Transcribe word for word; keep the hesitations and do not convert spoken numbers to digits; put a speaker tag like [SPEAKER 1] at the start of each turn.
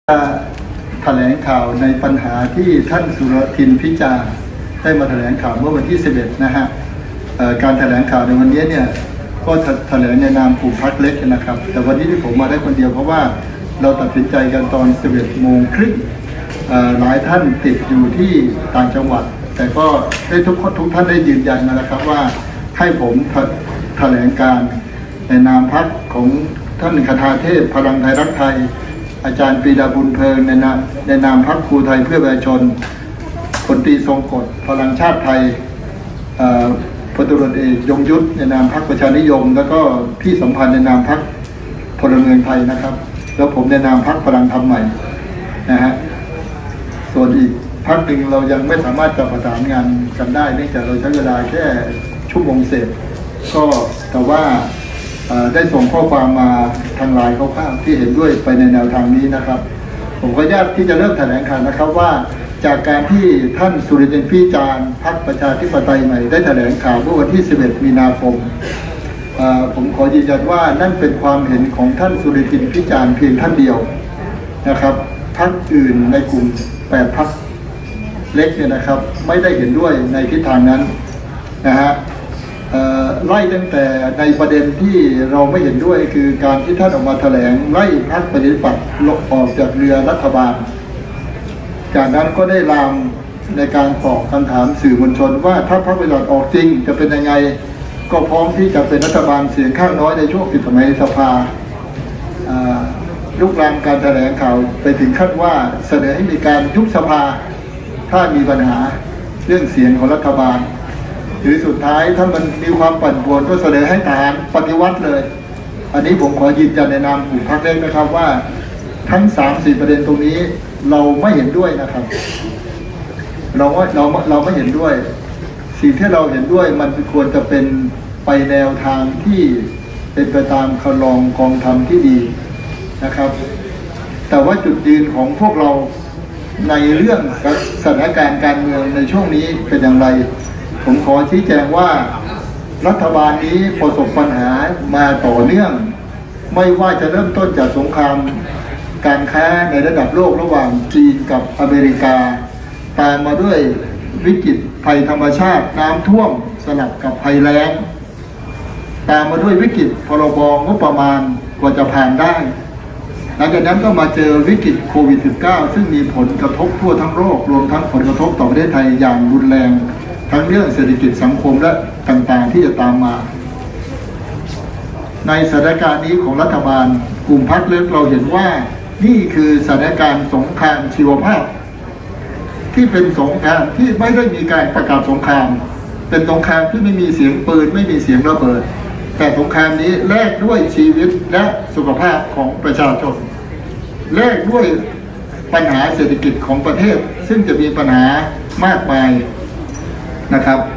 [SPEAKER 1] แถลงข่าวในปัญหาที่ท่านสุรทินพิจารณ์ได้มาแถลงข่าวเมื่อวันที่สิบเอ็ดนะฮะการแถลงข่าวในวันนี้เนี่ยก็แถลงในนามกลุ่มพรรคเล็กนะครับแต่วันนี้ที่ผมมาได้คนเดียวเพราะว่าเราตัดสินใจกันตอนสิบเอ็ดโมงครึ่งหลายท่านติดอยู่ที่ต่างจังหวัดแต่ก็ได้ทุกทุกท่านได้ยืนยันมาแล้วครับว่าให้ผมแถลงการในนามพรรคของท่านคทาเทพพลังไทยรักไทยอาจารย์ปรีดาบุญเพลิงในนามในนามพรรคครูไทยเพื่อประชาชนพลตรีทรงกฎพลังชาติไทยพลตำรวจเอกยงยุทธในนามพรรคประชานิยมแล้วก็พี่สัมพันธ์ในนามพรรคพลเมืองไทยนะครับแล้วผมในนามพรรคพลังธรรมใหม่นะฮะส่วนอีกพรรคหนึ่งเรายังไม่สามารถจะประสานงานกันได้เนื่องจากเราใช้เวลาแค่ชั่วโมงเศษก็แต่ว่าได้ส่งข้อความมาทางไลน์คร่าวๆที่เห็นด้วยไปในแนวทางนี้นะครับผมก็ญาติที่จะเริ่มแถลงข่าวนะครับว่าจากการที่ท่านสุรินทร์พิจารณ์พรรคประชาธิปไตยใหม่ได้แถลงข่าวเมื่อวันที่สิบเอ็ดมีนาคมผมขอยืนยันว่านั่นเป็นความเห็นของท่านสุรินทร์พิจารณ์เพียงท่านเดียวนะครับพรรคอื่นในกลุ่มแปดพรรคเล็กเนี่ยนะครับไม่ได้เห็นด้วยในทิศทางนั้นนะฮะไล่ตั้งแต่ในประเด็นที่เราไม่เห็นด้วยคือการที่ท่านออกมาแถลงไล่พรรคประชาธิปัตย์ลงออกจากเรือรัฐบาลจากนั้นก็ได้ลามในการตอบคำถามสื่อมวลชนว่าถ้าพรรคประชาธิปัตย์ออกจริงจะเป็นยังไงก็พร้อมที่จะเป็นรัฐบาลเสียงข้างน้อยในช่วงปิดสมัยสภาลุกลามการแถลงข่าวไปถึงขั้นว่าเสนอให้มีการยุบสภาถ้ามีปัญหาเรื่องเสียงของรัฐบาลหรือสุดท้ายถ้ามันมีความปั่นป่วนก็เสนอให้ทหารปฏิวัติเลยอันนี้ผมขอยืนยันในนามกลุ่มพรรคเล็กนะครับว่าทั้ง สามสี่ ประเด็นตรงนี้เราไม่เห็นด้วยนะครับเราว่าเราเราไม่เห็นด้วยสิ่งที่เราเห็นด้วยมันควรจะเป็นไปแนวทางที่เป็นไปตามคำลองกองธรรมที่ดีนะครับแต่ว่าจุดยืนของพวกเราในเรื่องสถานการณ์การเมืองในช่วงนี้เป็นอย่างไรผมขอชี้แจงว่ารัฐบาลนี้ประสบปัญหามาต่อเนื่องไม่ว่าจะเริ่มต้นจากสงครามการค้าในระดับโลกระหว่างจีนกับอเมริกาตามมาด้วยวิกฤตภัยธรรมชาติน้ำท่วมสลับกับภัยแล้งตามมาด้วยวิกฤตพรบงบประมาณกว่าจะผ่านได้หลังจากนั้นก็มาเจอวิกฤตโควิด สิบเก้า ซึ่งมีผลกระทบทั่วทั้งโลกรวมทั้งผลกระทบต่อประเทศไทยอย่างรุนแรงทั้งเรื่องเศรษฐกิจสังคมและต่างๆที่จะตามมาในสถานการณ์นี้ของรัฐบาลกลุ่มพรรคเล็กเราเห็นว่านี่คือสถานการณ์สงครามชีวภาพที่เป็นสงครามที่ไม่ได้มีการประกาศสงครามเป็นสงครามที่ไม่มีเสียงปืนไม่มีเสียงระเบิดแต่สงครามนี้แลกด้วยชีวิตและสุขภาพของประชาชนแลกด้วยปัญหาเศรษฐกิจของประเทศซึ่งจะมีปัญหามากมายนะครับ